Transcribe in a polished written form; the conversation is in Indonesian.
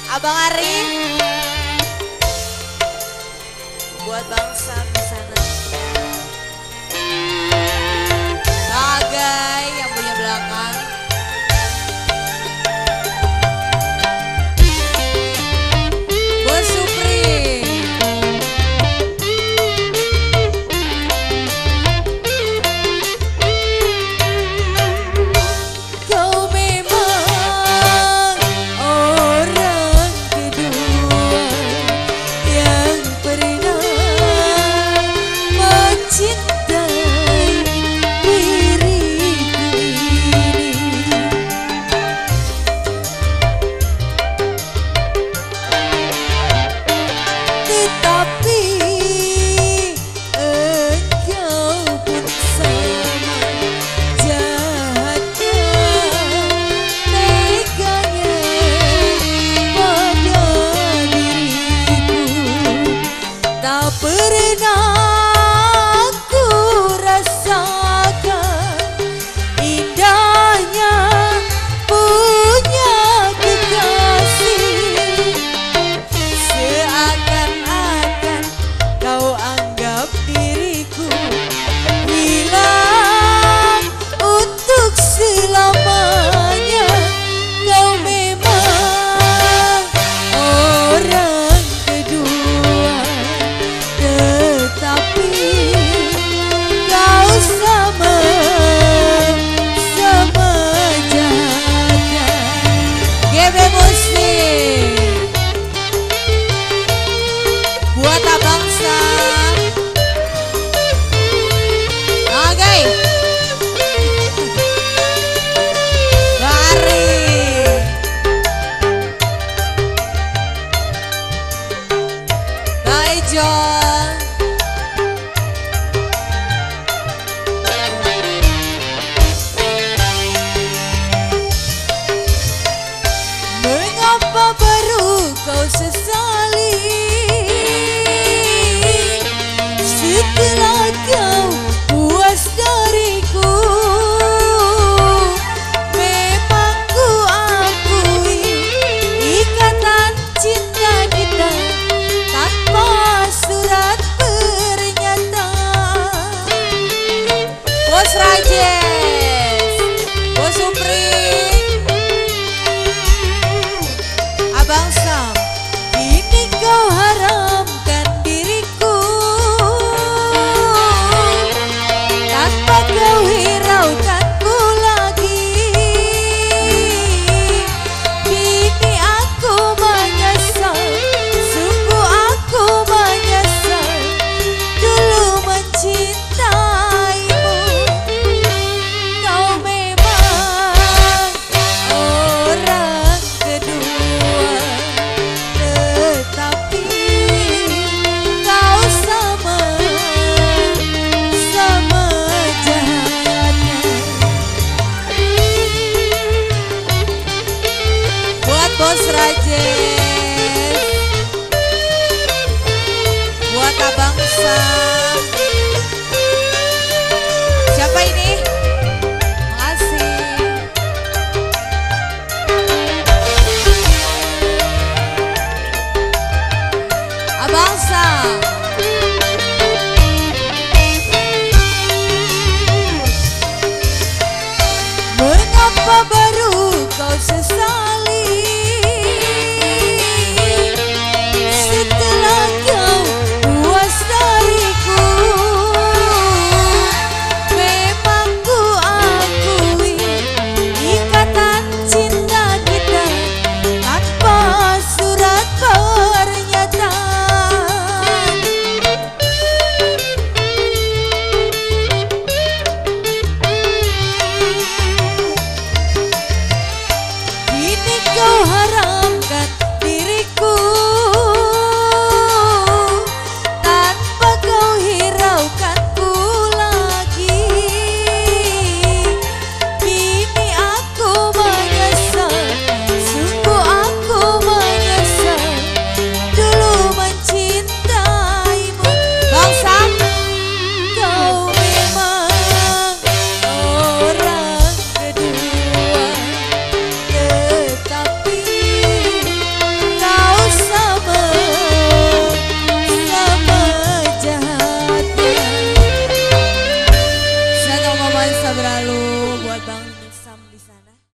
Abang Ari, buat bangsa di sana. Bagai yang punya belakang. Bos Supri. Kau memang orang kedua yang pernah mencintai diriku ini. Tetapi engkau pun sama jahatnya, teganya pada diriku. Tak pernah ku rasakan indahnya punya kekasih. Seakan-akan kau anggap diriku hilang untuk selamanya. Kau memang orang kedua, tetapi kau sama jahatnya. GB Musik buat bangsa. Oke, Bari, Bye John. Mengapa baru kau sesali setelah kau puas dariku? Memang ku akui ikatan cinta kita tanpa surat pernyataan. Bos Rajes, Bos Supri, Abang Sam, kini kau haramkan diriku tanpa kau hiraukanku lagi. Kini aku menyesal, sungguh aku menyesal dulu mencintaimu. Kau memang orang kedua, tetapi kau sama jahatnya. Buat Bos Rajes, buat Abang Sam. Siapa ini? Makasih. Abang Sam. Mengapa baru kau sesali setelah kau puas dariku? Memang ku akui ikatan cinta kita tanpa surat pernyataan. Kini kau haramkan diriku tanpa kau hiraukanku lagi. Kini aku menyesal, sungguh aku menyesal dulu mencintaimu. Bang Sam, kau memang orang kedua, tetapi Sehat selalu buat Bang